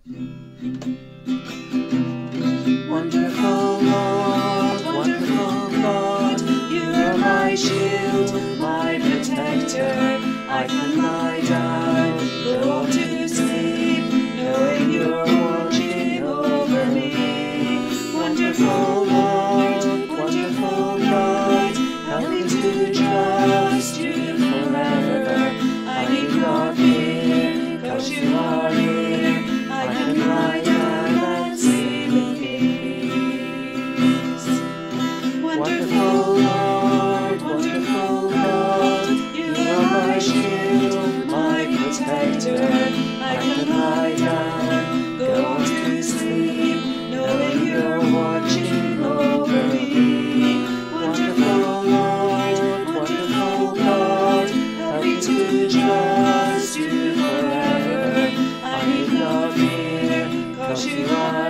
Wonderful God, you are my shield, my protector. I can lie down, go off to sleep, knowing you're watching over me. Wonderful God, help me to trust you forever. I need not fear, 'cause you are here. I can lie down and sleep in peace. Wonderful God, you are my shield, my protector. I can lie down, go off to sleep, knowing you're watching over me. Wonderful God, help me to trust you forever. I need not fear, 'cause you are